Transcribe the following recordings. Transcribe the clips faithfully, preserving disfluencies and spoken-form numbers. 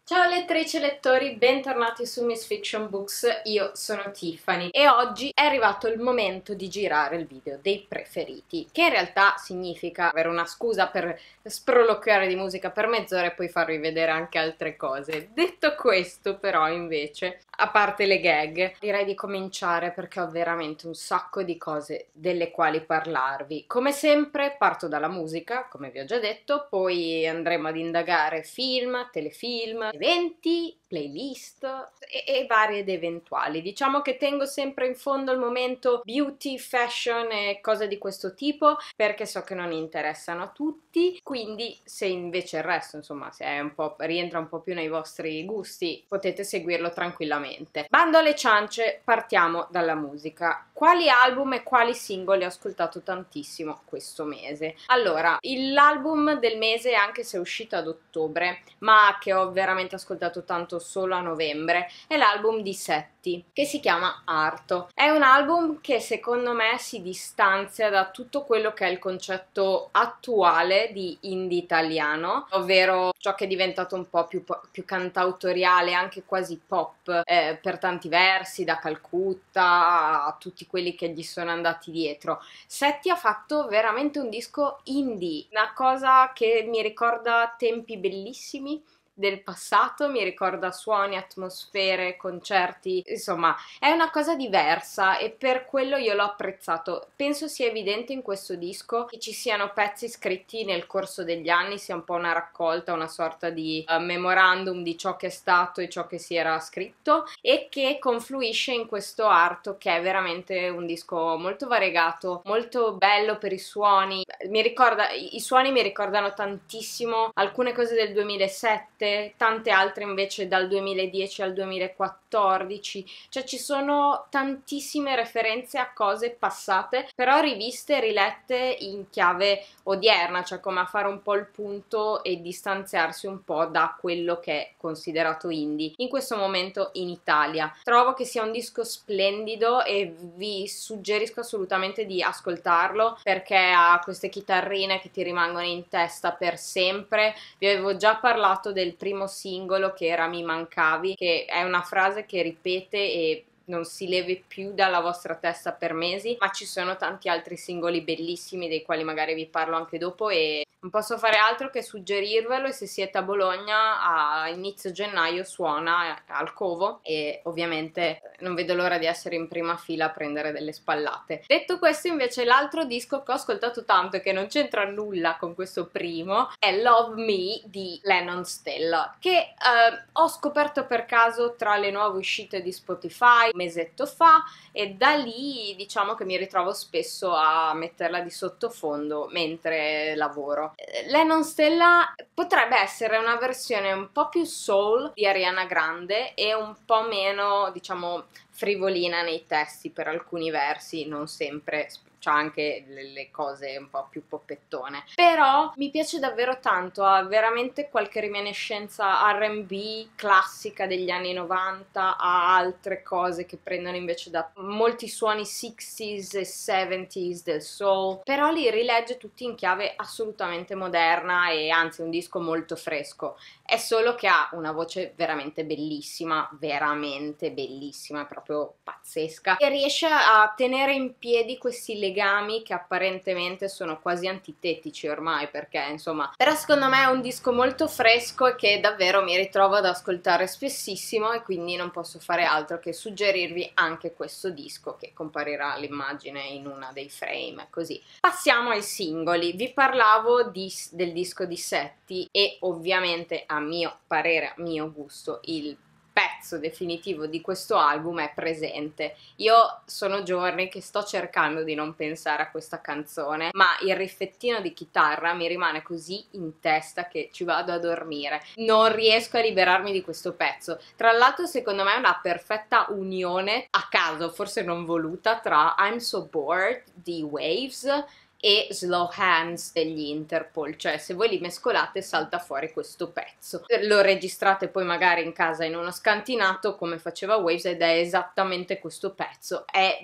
Ciao lettrici e lettori, bentornati su Miss Fiction Books, io sono Tiffany e oggi è arrivato il momento di girare il video dei preferiti, che in realtà significa avere una scusa per sproloquiare di musica per mezz'ora e poi farvi vedere anche altre cose. Detto questo però invece, a parte le gag, direi di cominciare perché ho veramente un sacco di cose delle quali parlarvi. Come sempre parto dalla musica, come vi ho già detto, poi andremo ad indagare film, telefilm, eventi, playlist e, e vari ed eventuali. Diciamo che tengo sempre in fondo il momento beauty, fashion e cose di questo tipo perché so che non interessano a tutti, quindi se invece il resto, insomma, se è un po', rientra un po' più nei vostri gusti, potete seguirlo tranquillamente. Bando alle ciance, partiamo dalla musica. Quali album e quali singoli ho ascoltato tantissimo questo mese? Allora, l'album del mese, anche se è uscito ad ottobre, ma che ho veramente ascoltato tanto solo a novembre, è l'album di Setti, che si chiama Arto. È un album che secondo me si distanzia da tutto quello che è il concetto attuale di indie italiano, ovvero ciò che è diventato un po' più, più cantautoriale, anche quasi pop, eh, per tanti versi, da Calcutta a tutti quelli che gli sono andati dietro. Setti ha fatto veramente un disco indie, una cosa che mi ricorda tempi bellissimi del passato, mi ricorda suoni, atmosfere, concerti, insomma è una cosa diversa e per quello io l'ho apprezzato. Penso sia evidente in questo disco che ci siano pezzi scritti nel corso degli anni, sia un po' una raccolta, una sorta di uh, memorandum di ciò che è stato e ciò che si era scritto, e che confluisce in questo Arto, che è veramente un disco molto variegato, molto bello per i suoni. Mi ricorda, i suoni mi ricordano tantissimo alcune cose del duemilasette, tante altre invece dal duemiladieci al duemilaquattordici, cioè ci sono tantissime referenze a cose passate, però riviste e rilette in chiave odierna, cioè come a fare un po' il punto e distanziarsi un po' da quello che è considerato indie in questo momento in Italia. Trovo che sia un disco splendido e vi suggerisco assolutamente di ascoltarlo perché ha queste chitarrine che ti rimangono in testa per sempre. Vi avevo già parlato del primo singolo, che era Mi mancavi, che è una frase che ripete e non si levi più dalla vostra testa per mesi, ma ci sono tanti altri singoli bellissimi dei quali magari vi parlo anche dopo e non posso fare altro che suggerirvelo. E se siete a Bologna a inizio gennaio suona al Covo e ovviamente non vedo l'ora di essere in prima fila a prendere delle spallate. Detto questo, invece, l'altro disco che ho ascoltato tanto e che non c'entra nulla con questo primo è Love Me di Lennon Stella, che eh, ho scoperto per caso tra le nuove uscite di Spotify un mesetto fa, e da lì diciamo che mi ritrovo spesso a metterla di sottofondo mentre lavoro. Lennon Stella potrebbe essere una versione un po' più soul di Ariana Grande e un po' meno, diciamo, frivolina nei testi per alcuni versi, non sempre, c'ha anche le cose un po' più poppettone, però mi piace davvero tanto, ha veramente qualche reminiscenza R and B classica degli anni novanta, ha altre cose che prendono invece da molti suoni sessantas e settantas del soul, però li rilegge tutti in chiave assolutamente moderna e anzi un disco molto fresco. È solo che ha una voce veramente bellissima, veramente bellissima, proprio pazzesca, e riesce a tenere in piedi questi legami che apparentemente sono quasi antitetici ormai, perché insomma, però secondo me è un disco molto fresco e che davvero mi ritrovo ad ascoltare spessissimo, e quindi non posso fare altro che suggerirvi anche questo disco, che comparirà l'immagine in una dei frame, così. Passiamo ai singoli. Vi parlavo di, del disco di Setti e ovviamente a mio parere, a mio gusto, il pezzo definitivo di questo album è Presente. Io sono giorni che sto cercando di non pensare a questa canzone, ma il riffettino di chitarra mi rimane così in testa che ci vado a dormire. Non riesco a liberarmi di questo pezzo. Tra l'altro secondo me è una perfetta unione, a caso, forse non voluta, tra I'm So Bored di Waves e Slow Hands degli Interpol, cioè se voi li mescolate salta fuori questo pezzo. Lo registrate poi magari in casa in uno scantinato come faceva Waves ed è esattamente questo pezzo. È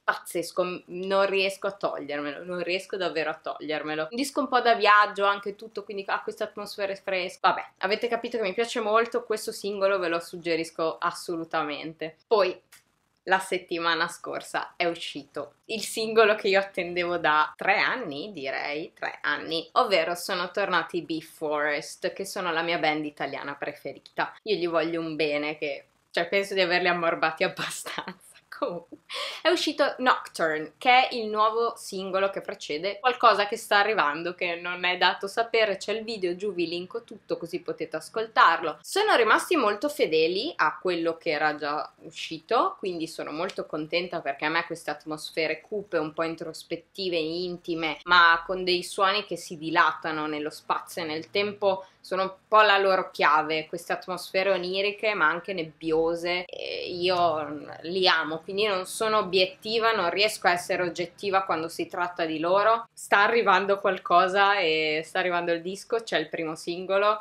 pazzesco, non riesco a togliermelo, non riesco davvero a togliermelo. Un disco un po' da viaggio, anche tutto, quindi ha queste atmosfere fresche. Vabbè, avete capito che mi piace molto, questo singolo ve lo suggerisco assolutamente. Poi, la settimana scorsa è uscito il singolo che io attendevo da tre anni, direi, tre anni, ovvero sono tornati BeForest, che sono la mia band italiana preferita. Io gli voglio un bene che, cioè, penso di averli ammorbati abbastanza. Comunque, è uscito Nocturne, che è il nuovo singolo che precede qualcosa che sta arrivando, che non è dato sapere, c'è il video giù, vi linko tutto così potete ascoltarlo. Sono rimasti molto fedeli a quello che era già uscito, quindi sono molto contenta perché a me queste atmosfere cupe, un po' introspettive, intime, ma con dei suoni che si dilatano nello spazio e nel tempo, sono un po' la loro chiave, queste atmosfere oniriche ma anche nebbiose, e io li amo, quindi non sono obiettiva, non riesco a essere oggettiva quando si tratta di loro. Sta arrivando qualcosa e sta arrivando il disco, c'è il primo singolo.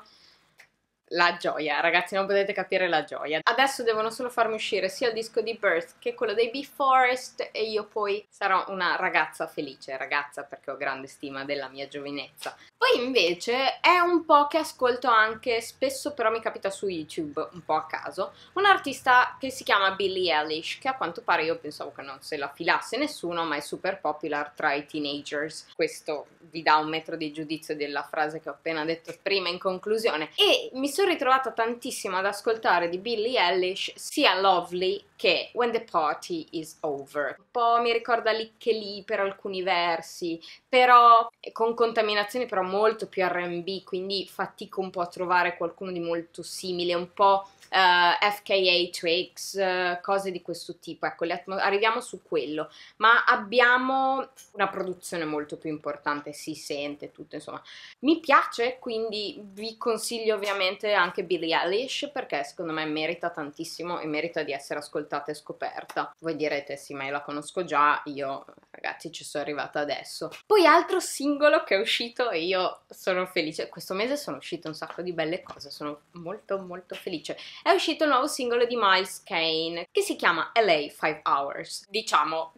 La gioia, ragazzi, non potete capire la gioia. Adesso devono solo farmi uscire sia il disco di Birth che quello dei BeForest e io poi sarò una ragazza felice, ragazza perché ho grande stima della mia giovinezza. Poi invece è un po' che ascolto anche, spesso però mi capita su YouTube, un po' a caso, un artista che si chiama Billie Eilish, che a quanto pare io pensavo che non se la filasse nessuno, ma è super popular tra i teenagers. Questo vi dà un metro di giudizio della frase che ho appena detto prima in conclusione. E mi sono ritrovata tantissimo ad ascoltare di Billie Eilish sia Lovely che When the Party is Over. Un po' mi ricorda lì che lì per alcuni versi, però con contaminazioni però molto più R and B, quindi fatico un po' a trovare qualcuno di molto simile, un po' Uh, F K A Twigs, uh, cose di questo tipo. Ecco, le arriviamo su quello, ma abbiamo una produzione molto più importante, si sente tutto, insomma mi piace, quindi vi consiglio ovviamente anche Billie Eilish perché secondo me merita tantissimo e merita di essere ascoltata e scoperta. Voi direte sì, ma io la conosco già, io ragazzi ci sono arrivata adesso. Poi altro singolo che è uscito e io sono felice, questo mese sono uscite un sacco di belle cose, sono molto molto felice. È uscito il nuovo singolo di Miles Kane che si chiama L A five hours. Diciamo,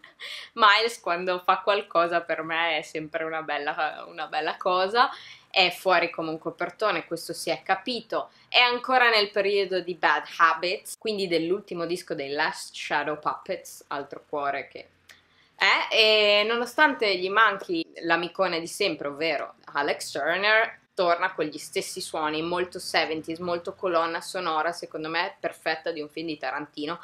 Miles quando fa qualcosa per me è sempre una bella, una bella cosa. È fuori comunque portone, questo si è capito. È ancora nel periodo di Bad Habits, quindi dell'ultimo disco dei Last Shadow Puppets, altro cuore che è. E nonostante gli manchi l'amicone di sempre, ovvero Alex Turner, torna con gli stessi suoni, molto seventies, molto colonna sonora, secondo me perfetta di un film di Tarantino.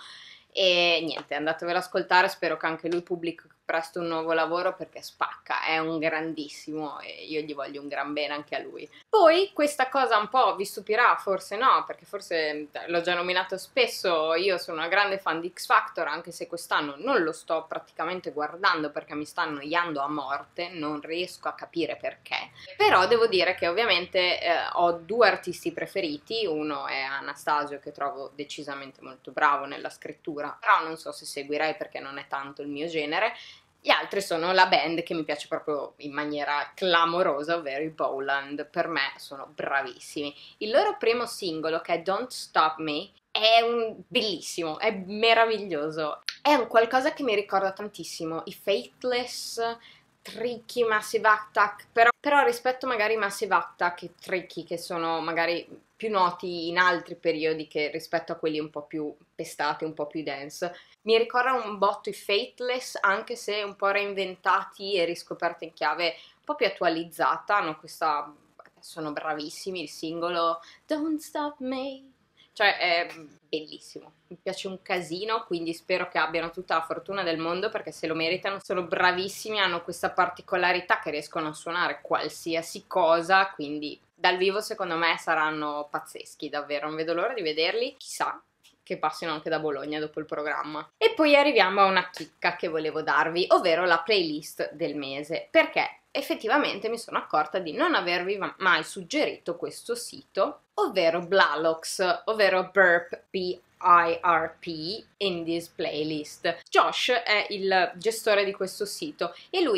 E niente, andatevelo ad ascoltare, spero che anche lui pubblichi presto un nuovo lavoro perché spacca, è un grandissimo e io gli voglio un gran bene anche a lui. Poi questa cosa un po' vi stupirà, forse no, perché forse l'ho già nominato spesso, io sono una grande fan di X Factor, anche se quest'anno non lo sto praticamente guardando perché mi sta annoiando a morte, non riesco a capire perché, però devo dire che ovviamente eh, ho due artisti preferiti, uno è Anastasio che trovo decisamente molto bravo nella scrittura, però non so se seguirei perché non è tanto il mio genere. Gli altri sono la band che mi piace proprio in maniera clamorosa, ovvero i Bowland, per me sono bravissimi. Il loro primo singolo, che è Don't Stop Me, è un bellissimo, è meraviglioso, è un qualcosa che mi ricorda tantissimo i Faithless, Tricky, Massive Attack, però, però rispetto magari Massive Attack e Tricky, che sono magari più noti in altri periodi che rispetto a quelli un po' più pestati, un po' più dance, mi ricorda un botto i Faithless, anche se un po' reinventati e riscoperti in chiave un po' più attualizzata, hanno questa, sono bravissimi, il singolo Don't Stop Me, cioè è bellissimo, mi piace un casino, quindi spero che abbiano tutta la fortuna del mondo perché se lo meritano, sono bravissimi, hanno questa particolarità che riescono a suonare qualsiasi cosa, quindi dal vivo secondo me saranno pazzeschi, davvero, non vedo l'ora di vederli, chissà che passino anche da Bologna dopo il programma. E poi arriviamo a una chicca che volevo darvi, ovvero la playlist del mese, perché effettivamente mi sono accorta di non avervi mai suggerito questo sito, ovvero Blalox, ovvero Burp, B I R P, in this playlist. Josh è il gestore di questo sito e lui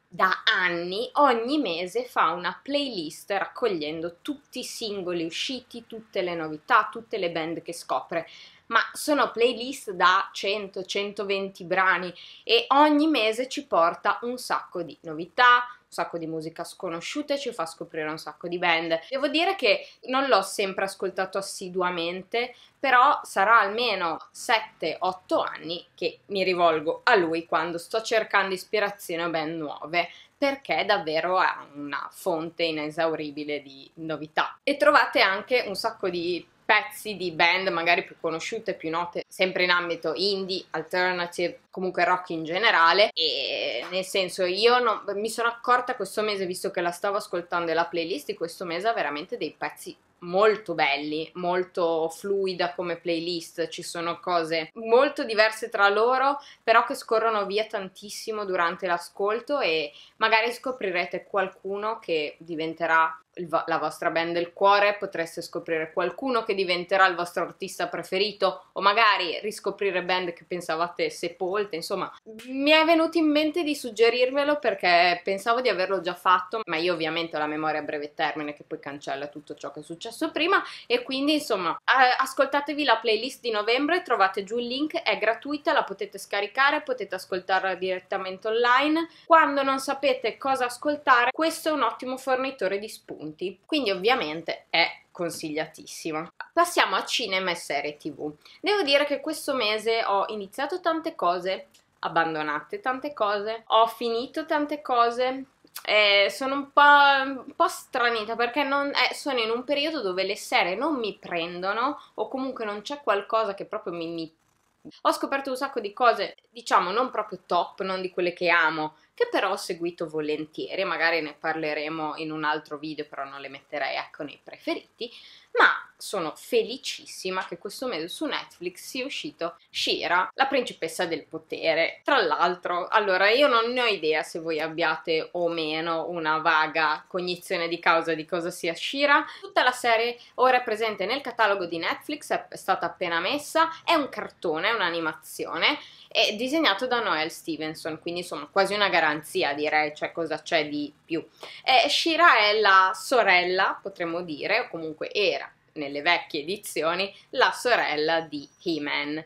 da anni ogni mese fa una playlist raccogliendo tutti i singoli usciti, tutte le novità, tutte le band che scopre, ma sono playlist da cento centoventi brani e ogni mese ci porta un sacco di novità, un sacco di musica sconosciuta e ci fa scoprire un sacco di band. Devo dire che non l'ho sempre ascoltato assiduamente, però sarà almeno sette otto anni che mi rivolgo a lui quando sto cercando ispirazione a band nuove, perché davvero è una fonte inesauribile di novità. E trovate anche un sacco di pezzi di band magari più conosciute, più note, sempre in ambito indie, alternative, comunque rock in generale, e nel senso io non, mi sono accorta questo mese, visto che la stavo ascoltando e la playlist di questo mese ha veramente dei pezzi molto belli, molto fluida come playlist, ci sono cose molto diverse tra loro, però che scorrono via tantissimo durante l'ascolto e magari scoprirete qualcuno che diventerà il vo- la vostra band del cuore, potreste scoprire qualcuno che diventerà il vostro artista preferito o magari riscoprire band che pensavate sepolte, insomma mi è venuto in mente di suggerirvelo perché pensavo di averlo già fatto, ma io ovviamente ho la memoria a breve termine che poi cancella tutto ciò che è successo prima e quindi insomma eh, ascoltatevi la playlist di novembre, trovate giù il link, è gratuita, la potete scaricare, potete ascoltarla direttamente online. Quando non sapete cosa ascoltare, questo è un ottimo fornitore di spunti, quindi ovviamente è consigliatissimo. Passiamo a cinema e serie tv. Devo dire che questo mese ho iniziato tante cose, abbandonate tante cose, ho finito tante cose. Eh, sono un po', un po' stranita perché non, eh, sono in un periodo dove le serie non mi prendono o comunque non c'è qualcosa che proprio mi, mi... Ho scoperto un sacco di cose, diciamo non proprio top, non di quelle che amo, che però ho seguito volentieri, magari ne parleremo in un altro video, però non le metterei ecco nei preferiti, ma sono felicissima che questo mese su Netflix sia uscito She-Ra, la principessa del potere. Tra l'altro, allora io non ne ho idea se voi abbiate o meno una vaga cognizione di causa di cosa sia She-Ra. Tutta la serie ora è presente nel catalogo di Netflix, è stata appena messa, è un cartone, è un'animazione, è disegnato da Noelle Stevenson, quindi insomma quasi una garanzia direi, cioè cosa c'è di più. Eh, She-Ra è la sorella, potremmo dire, o comunque era nelle vecchie edizioni, la sorella di He-Man.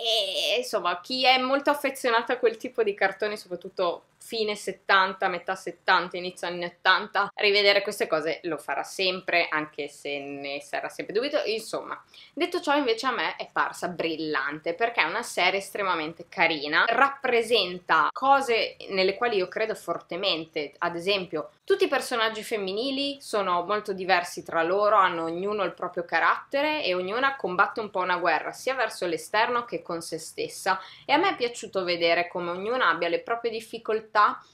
E insomma, chi è molto affezionato a quel tipo di cartoni, soprattutto fine settanta, metà settanta, inizio anni ottanta, rivedere queste cose lo farà sempre, anche se ne sarà sempre dubito. Insomma, detto ciò, invece a me è parsa brillante, perché è una serie estremamente carina, rappresenta cose nelle quali io credo fortemente, ad esempio tutti i personaggi femminili sono molto diversi tra loro, hanno ognuno il proprio carattere e ognuna combatte un po' una guerra, sia verso l'esterno che con se stessa, e a me è piaciuto vedere come ognuna abbia le proprie difficoltà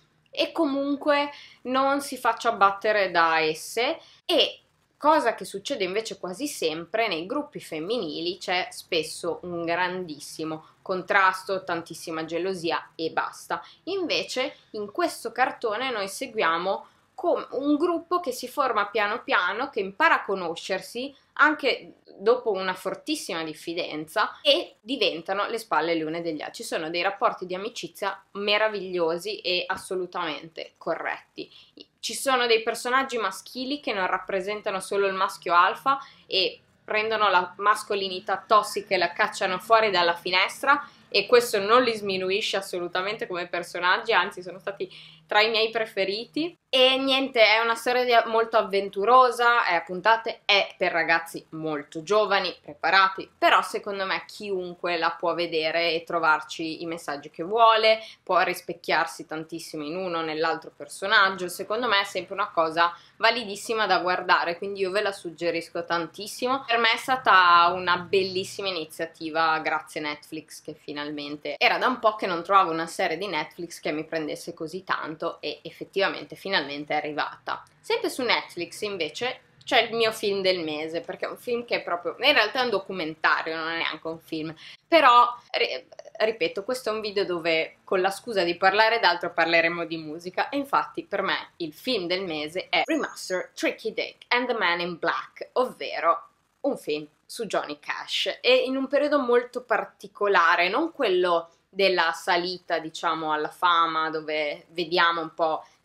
e comunque non si faccia abbattere da esse, e cosa che succede invece quasi sempre nei gruppi femminili c'è spesso un grandissimo contrasto, tantissima gelosia e basta. Invece in questo cartone noi seguiamo come un gruppo che si forma piano piano, che impara a conoscersi anche dopo una fortissima diffidenza e diventano le spalle le une degli altri. Ci sono dei rapporti di amicizia meravigliosi e assolutamente corretti. Ci sono dei personaggi maschili che non rappresentano solo il maschio alfa e prendono la mascolinità tossica e la cacciano fuori dalla finestra, e questo non li sminuisce assolutamente come personaggi, anzi sono stati tra i miei preferiti. E niente, è una storia molto avventurosa, è a puntate, è per ragazzi molto giovani, preparati, però secondo me chiunque la può vedere e trovarci i messaggi che vuole, può rispecchiarsi tantissimo in uno o nell'altro personaggio. Secondo me è sempre una cosa validissima da guardare, quindi io ve la suggerisco tantissimo. Per me è stata una bellissima iniziativa, grazie Netflix, che finalmente era da un po' che non trovavo una serie di Netflix che mi prendesse così tanto e effettivamente finalmente è arrivata. Sempre su Netflix invece c'è il mio film del mese, perché è un film che è proprio, in realtà è un documentario, non è neanche un film, però ripeto, questo è un video dove con la scusa di parlare d'altro parleremo di musica, e infatti per me il film del mese è Remastered Tricky Dick and the Man in Black, ovvero un film su Johnny Cash, e in un periodo molto particolare, non quello della salita diciamo alla fama, dove vediamo un po'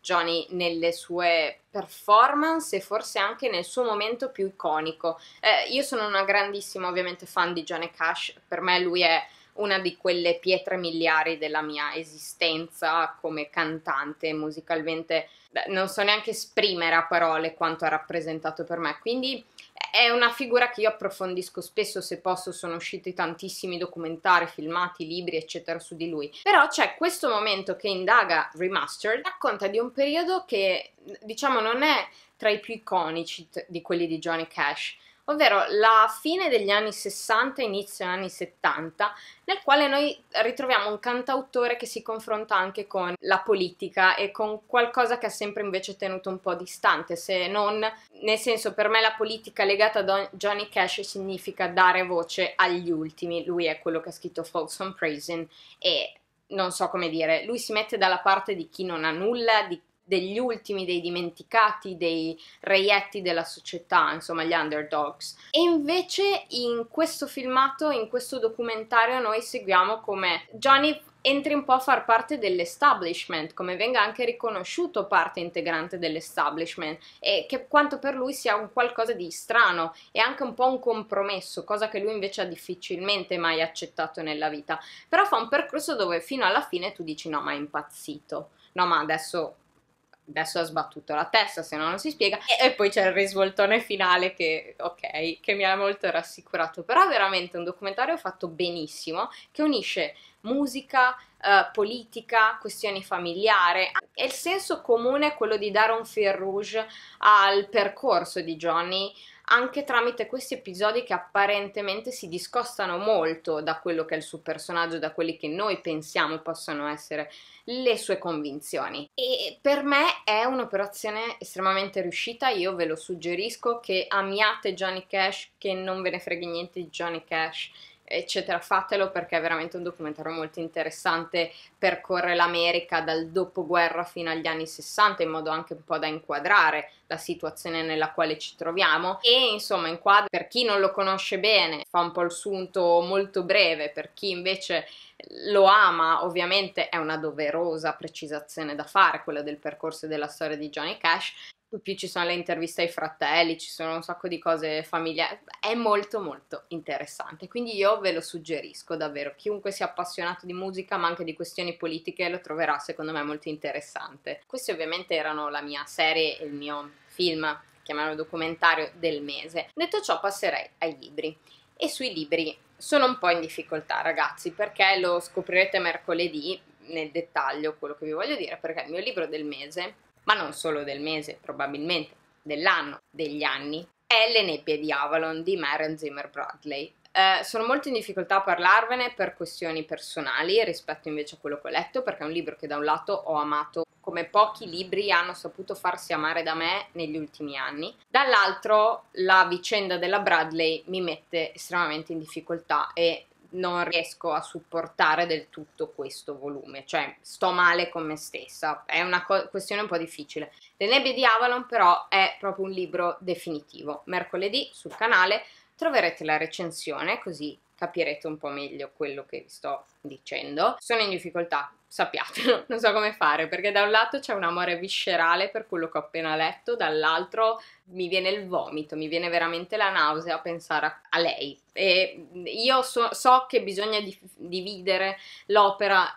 Johnny nelle sue performance e forse anche nel suo momento più iconico. Eh, io sono una grandissima ovviamente fan di Johnny Cash, per me lui è una di quelle pietre miliari della mia esistenza come cantante, musicalmente beh, non so neanche esprimere a parole quanto ha rappresentato per me, quindi è una figura che io approfondisco spesso, se posso sono usciti tantissimi documentari, filmati, libri eccetera su di lui, però c'è questo momento che indaga Remastered, racconta di un periodo che diciamo non è tra i più iconici di quelli di Johnny Cash, ovvero la fine degli anni sessanta, inizio anni settanta, nel quale noi ritroviamo un cantautore che si confronta anche con la politica e con qualcosa che ha sempre invece tenuto un po' distante, se non, nel senso, per me la politica legata a Don Johnny Cash significa dare voce agli ultimi, lui è quello che ha scritto Folsom Prison e non so come dire, lui si mette dalla parte di chi non ha nulla, di degli ultimi, dei dimenticati, dei reietti della società, insomma gli underdogs. E invece in questo filmato, in questo documentario noi seguiamo come Johnny entri un po' a far parte dell'establishment, come venga anche riconosciuto parte integrante dell'establishment e che quanto per lui sia un qualcosa di strano e anche un po' un compromesso, cosa che lui invece ha difficilmente mai accettato nella vita. Però fa un percorso dove fino alla fine tu dici no ma è impazzito, no ma adesso adesso ha sbattuto la testa, se no non si spiega, e, e poi c'è il risvoltone finale che, ok, che mi ha molto rassicurato, però veramente un documentario fatto benissimo, che unisce musica, eh, politica, questioni familiari, e il senso comune è quello di dare un fil rouge al percorso di Johnny, anche tramite questi episodi che apparentemente si discostano molto da quello che è il suo personaggio, da quelli che noi pensiamo possano essere le sue convinzioni. E per me è un'operazione estremamente riuscita, io ve lo suggerisco, che amiate Johnny Cash, che non ve ne freghi niente di Johnny Cash, eccetera, fatelo perché è veramente un documentario molto interessante, percorre l'America dal dopoguerra fino agli anni sessanta in modo anche un po' da inquadrare la situazione nella quale ci troviamo e insomma inquadra, per chi non lo conosce bene fa un po' il sunto molto breve, per chi invece lo ama ovviamente è una doverosa precisazione da fare quella del percorso e della storia di Johnny Cash. Più ci sono le interviste ai fratelli, ci sono un sacco di cose familiari, è molto molto interessante, quindi io ve lo suggerisco davvero, chiunque sia appassionato di musica ma anche di questioni politiche lo troverà secondo me molto interessante. Questi ovviamente erano la mia serie e il mio film, chiamiamolo documentario, del mese. Detto ciò passerei ai libri, e sui libri sono un po' in difficoltà ragazzi, perché lo scoprirete mercoledì nel dettaglio quello che vi voglio dire, perché il mio libro del mese, ma non solo del mese, probabilmente dell'anno, degli anni, è Le nebbie di Avalon di Maren Zimmer Bradley. Eh, sono molto in difficoltà a parlarvene per questioni personali rispetto invece a quello che ho letto, perché è un libro che da un lato ho amato come pochi libri hanno saputo farsi amare da me negli ultimi anni, dall'altro la vicenda della Bradley mi mette estremamente in difficoltà e non riesco a supportare del tutto questo volume, cioè sto male con me stessa, è una questione un po' difficile. Le nebbie di Avalon però è proprio un libro definitivo. Mercoledì sul canale troverete la recensione, così capirete un po' meglio quello che vi sto dicendo. Sono in difficoltà, sappiatelo, non so come fare, perché da un lato c'è un amore viscerale per quello che ho appena letto, dall'altro mi viene il vomito, mi viene veramente la nausea a pensare a, a lei. E io so, so che bisogna di, dividere l'opera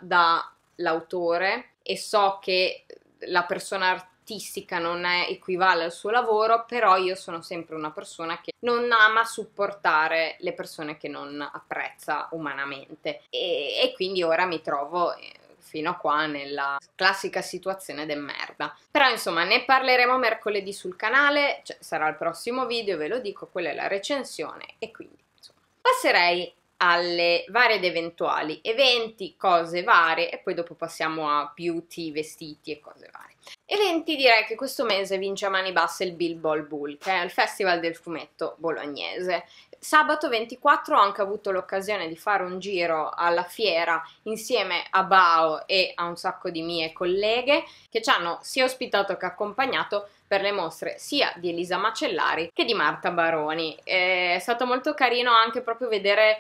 dall'autore e so che la persona artistica non è equivale al suo lavoro, però io sono sempre una persona che non ama supportare le persone che non apprezza umanamente e, e quindi ora mi trovo fino a qua nella classica situazione de merda. Però insomma ne parleremo mercoledì sul canale, cioè, sarà il prossimo video, ve lo dico, quella è la recensione e quindi insomma passerei alle varie ed eventuali eventi, cose varie e poi dopo passiamo a beauty, vestiti e cose varie. Eventi, direi che questo mese vince a mani basse il Bilbo Bull, che è il Festival del Fumetto bolognese. Sabato ventiquattro ho anche avuto l'occasione di fare un giro alla fiera insieme a Bao e a un sacco di mie colleghe che ci hanno sia ospitato che accompagnato per le mostre sia di Elisa Macellari che di Marta Baroni. È stato molto carino anche proprio vedere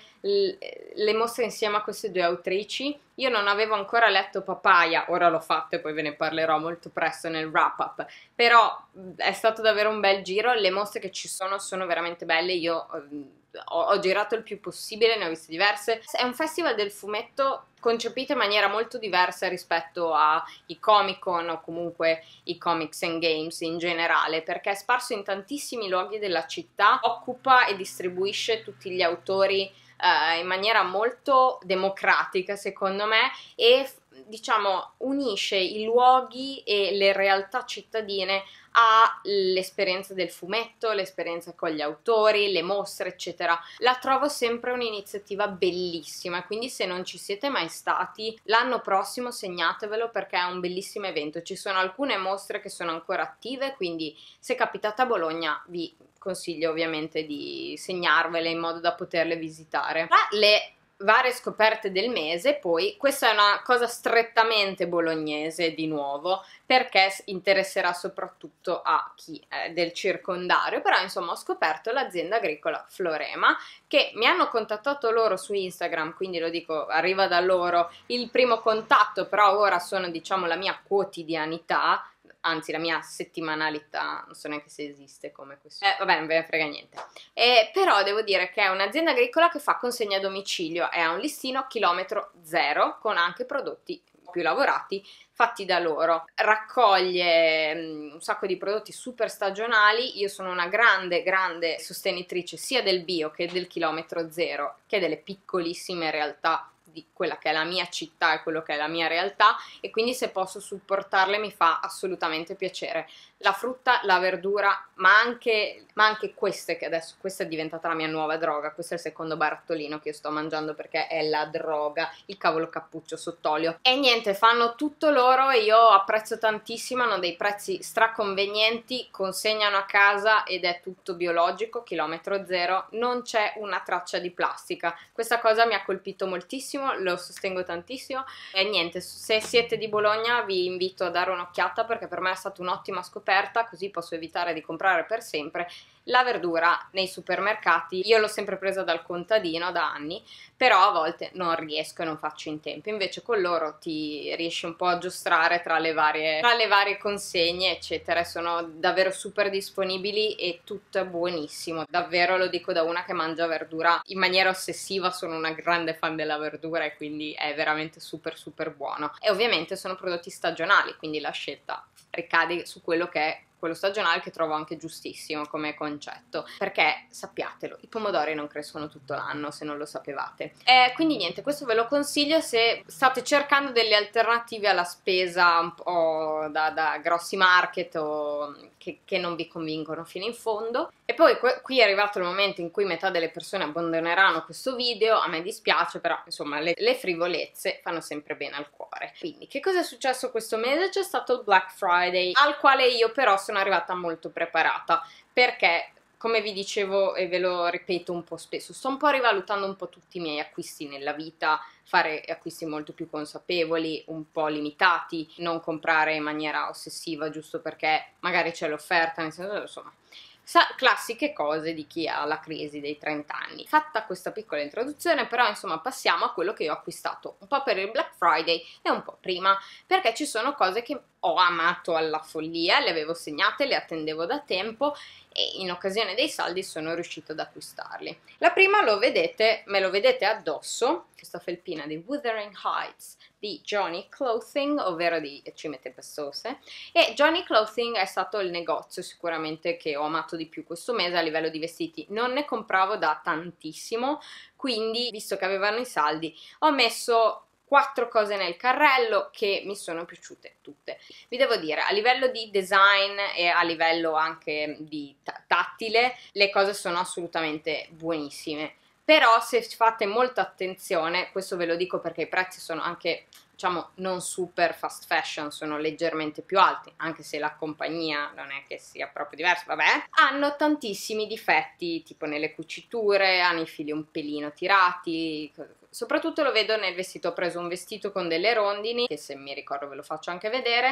le mostre insieme a queste due autrici. Io non avevo ancora letto Papaya, ora l'ho fatto e poi ve ne parlerò molto presto nel wrap up, però è stato davvero un bel giro, le mostre che ci sono sono veramente belle, io ho, ho girato il più possibile, ne ho viste diverse. È un festival del fumetto concepito in maniera molto diversa rispetto ai Comic Con o comunque i Comics and Games in generale, perché è sparso in tantissimi luoghi della città, occupa e distribuisce tutti gli autori Uh, in maniera molto democratica secondo me, e diciamo unisce i luoghi e le realtà cittadine all'esperienza del fumetto, l'esperienza con gli autori, le mostre eccetera. La trovo sempre un'iniziativa bellissima, quindi se non ci siete mai stati l'anno prossimo segnatevelo, perché è un bellissimo evento. Ci sono alcune mostre che sono ancora attive, quindi se capitate a Bologna vi consiglio ovviamente di segnarvele in modo da poterle visitare. Tra le varie scoperte del mese, poi questa è una cosa strettamente bolognese di nuovo, perché interesserà soprattutto a chi è del circondario, però insomma ho scoperto l'azienda agricola Florema, che mi hanno contattato loro su Instagram, quindi lo dico, arriva da loro il primo contatto, però ora sono diciamo la mia quotidianità, anzi la mia settimanalità, non so neanche se esiste come questo, eh, vabbè non ve ne frega niente, eh, però devo dire che è un'azienda agricola che fa consegna a domicilio e ha un listino chilometro zero con anche prodotti più lavorati fatti da loro, raccoglie um, un sacco di prodotti super stagionali. Io sono una grande grande sostenitrice sia del bio che del chilometro zero che delle piccolissime realtà di quella che è la mia città e quello che è la mia realtà, e quindi se posso supportarle mi fa assolutamente piacere. La frutta, la verdura, ma anche, ma anche queste, che adesso questa è diventata la mia nuova droga, questo è il secondo barattolino che io sto mangiando perché è la droga, il cavolo cappuccio sott'olio. E niente, fanno tutto loro e io apprezzo tantissimo, hanno dei prezzi straconvenienti, consegnano a casa ed è tutto biologico, chilometro zero, non c'è una traccia di plastica. Questa cosa mi ha colpito moltissimo, lo sostengo tantissimo e niente, se siete di Bologna vi invito a dare un'occhiata, perché per me è stata un'ottima scoperta, così posso evitare di comprare per sempre la verdura nei supermercati. Io l'ho sempre presa dal contadino da anni, però a volte non riesco e non faccio in tempo, invece con loro ti riesci un po' a giostrare tra le varie, tra le varie consegne eccetera. Sono davvero super disponibili e tutto è buonissimo, davvero lo dico da una che mangia verdura in maniera ossessiva, sono una grande fan della verdura e quindi è veramente super super buono. E ovviamente sono prodotti stagionali, quindi la scelta ricade su quello che è quello stagionale, che trovo anche giustissimo come concetto, perché sappiatelo, i pomodori non crescono tutto l'anno, se non lo sapevate. E quindi niente, questo ve lo consiglio se state cercando delle alternative alla spesa un po' da, da grossi market o che, che non vi convincono fino in fondo. E poi qui è arrivato il momento in cui metà delle persone abbandoneranno questo video, a me dispiace, però insomma le, le frivolezze fanno sempre bene al cuore. Quindi che cosa è successo questo mese? C'è stato il Black Friday, al quale io però sono arrivata molto preparata, perché come vi dicevo e ve lo ripeto un po' spesso, sto un po' rivalutando un po' tutti i miei acquisti nella vita, fare acquisti molto più consapevoli, un po' limitati, non comprare in maniera ossessiva giusto perché magari c'è l'offerta, nel senso, insomma, classiche cose di chi ha la crisi dei trenta anni. Fatta questa piccola introduzione, però insomma passiamo a quello che io ho acquistato un po' per il Black Friday e un po' prima, perché ci sono cose che ho amato alla follia, le avevo segnate, le attendevo da tempo e in occasione dei saldi sono riuscito ad acquistarli. La prima lo vedete, me lo vedete addosso, questa felpina di Wuthering Heights di Johnny Clothing, ovvero di Cimete Pestose, e Johnny Clothing è stato il negozio sicuramente che ho amato di più questo mese a livello di vestiti. Non ne compravo da tantissimo, quindi visto che avevano i saldi ho messo quattro cose nel carrello che mi sono piaciute tutte. Vi devo dire, a livello di design e a livello anche di tattile, le cose sono assolutamente buonissime. Però se fate molta attenzione, questo ve lo dico perché i prezzi sono anche diciamo non super fast fashion, sono leggermente più alti, anche se la compagnia non è che sia proprio diversa, vabbè, hanno tantissimi difetti, tipo nelle cuciture, hanno i fili un pelino tirati, soprattutto lo vedo nel vestito. Ho preso un vestito con delle rondini, che se mi ricordo ve lo faccio anche vedere,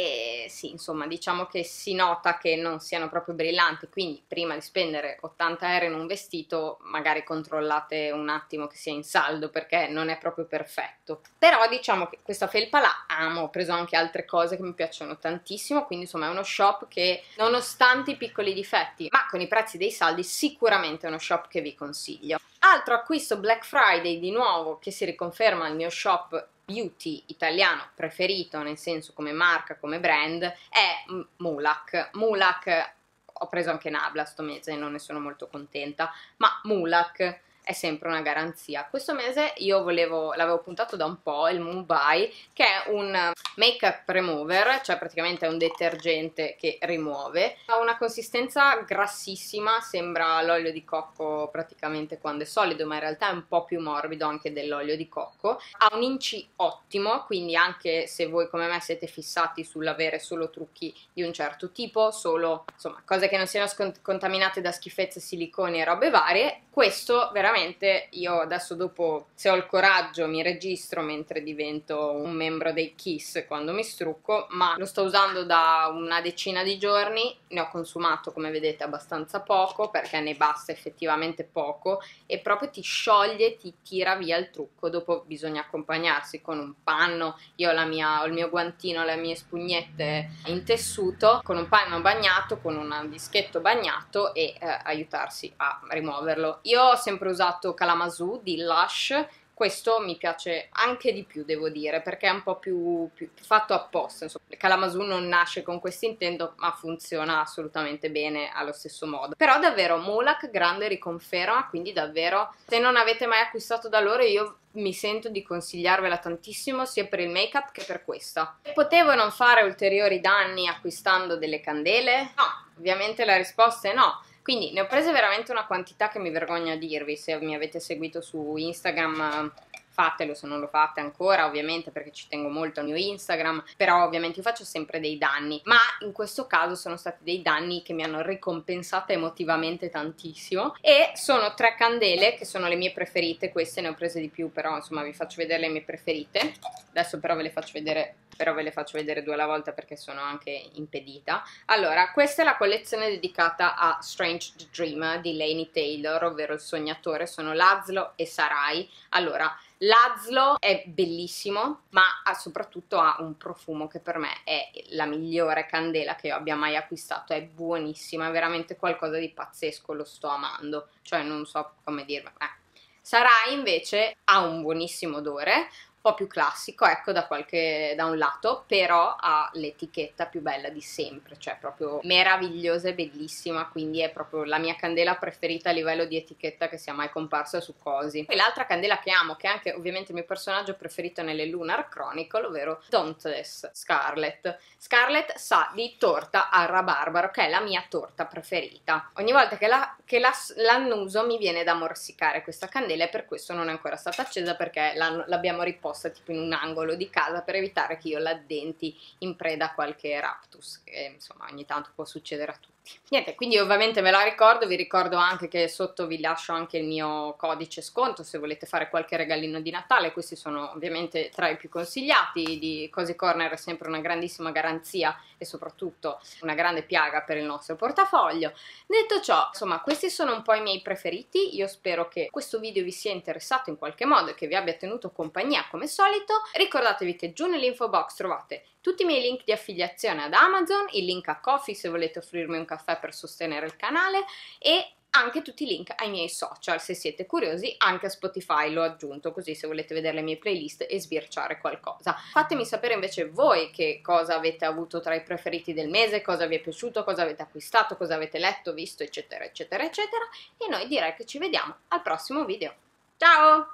e sì, insomma, diciamo che si nota che non siano proprio brillanti, quindi prima di spendere ottanta euro in un vestito magari controllate un attimo che sia in saldo, perché non è proprio perfetto. Però diciamo che questa felpa la amo, ho preso anche altre cose che mi piacciono tantissimo, quindi insomma è uno shop che, nonostante i piccoli difetti, ma con i prezzi dei saldi, sicuramente è uno shop che vi consiglio. Altro acquisto Black Friday di nuovo, che si riconferma il mio shop beauty italiano preferito, nel senso come marca, come brand, è Mulac. Mulac, ho preso anche Nabla sto mese e non ne sono molto contenta, ma Mulac è sempre una garanzia. Questo mese io volevo, l'avevo puntato da un po', il Mumbai, che è un make-up remover, cioè praticamente è un detergente che rimuove. Ha una consistenza grassissima, sembra l'olio di cocco praticamente quando è solido, ma in realtà è un po' più morbido anche dell'olio di cocco. Ha un inci ottimo, quindi anche se voi come me siete fissati sull'avere solo trucchi di un certo tipo, solo insomma cose che non siano contaminate da schifezze, siliconi e robe varie, questo veramente io adesso, dopo, se ho il coraggio, mi registro mentre divento un membro dei Kiss quando mi strucco, ma lo sto usando da una decina di giorni, ne ho consumato come vedete abbastanza poco perché ne basta effettivamente poco e proprio ti scioglie, ti tira via il trucco. Dopo bisogna accompagnarsi con un panno, io ho, la mia, ho il mio guantino, le mie spugnette in tessuto, con un panno bagnato, con un dischetto bagnato e eh, aiutarsi a rimuoverlo. Io ho sempre usato Kalamazoo di Lush, questo mi piace anche di più, devo dire, perché è un po' più, più fatto apposta. Insomma, Kalamazoo non nasce con questo intento, ma funziona assolutamente bene allo stesso modo. Però davvero Mulac, grande riconferma, quindi davvero, se non avete mai acquistato da loro, io mi sento di consigliarvela tantissimo, sia per il make up che per questa. Potevo non fare ulteriori danni acquistando delle candele? No, ovviamente la risposta è no. Quindi ne ho prese veramente una quantità che mi vergogno a dirvi. Se mi avete seguito su Instagram fatelo, se non lo fate ancora ovviamente, perché ci tengo molto al mio Instagram, però ovviamente io faccio sempre dei danni, ma in questo caso sono stati dei danni che mi hanno ricompensata emotivamente tantissimo, e sono tre candele che sono le mie preferite. Queste ne ho prese di più, però insomma vi faccio vedere le mie preferite. Adesso però ve le faccio vedere però ve le faccio vedere due alla volta perché sono anche impedita. Allora, questa è la collezione dedicata a Strange Dream di Laini Taylor, ovvero il sognatore. Sono Laszlo e Sarai. Allora, Laszlo è bellissimo, ma ha, soprattutto ha un profumo che per me è la migliore candela che io abbia mai acquistato. È buonissima, è veramente qualcosa di pazzesco, lo sto amando, cioè non so come dirvi. Eh. Sarai invece ha un buonissimo odore, un po' più classico, ecco, da qualche da un lato, però ha l'etichetta più bella di sempre, cioè proprio meravigliosa e bellissima, quindi è proprio la mia candela preferita a livello di etichetta che sia mai comparsa su Cosi. E l'altra candela che amo, che è anche ovviamente il mio personaggio preferito nelle Lunar Chronicle, ovvero Dauntless Scarlet. Scarlet sa di torta al rabarbaro, che è la mia torta preferita. Ogni volta che la, che la, l'annuso mi viene da morsicare questa candela, e per questo non è ancora stata accesa, perché l'abbiamo riposta tipo in un angolo di casa per evitare che io l'addenti in preda a qualche raptus, che insomma ogni tanto può succedere a tutti. Niente, quindi ovviamente me la ricordo, vi ricordo anche che sotto vi lascio anche il mio codice sconto se volete fare qualche regalino di Natale. Questi sono ovviamente tra i più consigliati. Di Cozy Corner è sempre una grandissima garanzia e soprattutto una grande piaga per il nostro portafoglio. Detto ciò, insomma, questi sono un po' i miei preferiti. Io spero che questo video vi sia interessato in qualche modo e che vi abbia tenuto compagnia come solito. Ricordatevi che giù nell'info box trovate tutti i miei link di affiliazione ad Amazon, il link a Ko-fi se volete offrirmi un caffè per sostenere il canale, e anche tutti i link ai miei social se siete curiosi. Anche a Spotify l'ho aggiunto, così se volete vedere le mie playlist e sbirciare qualcosa. Fatemi sapere invece voi che cosa avete avuto tra i preferiti del mese, cosa vi è piaciuto, cosa avete acquistato, cosa avete letto, visto, eccetera eccetera eccetera, e noi direi che ci vediamo al prossimo video. Ciao!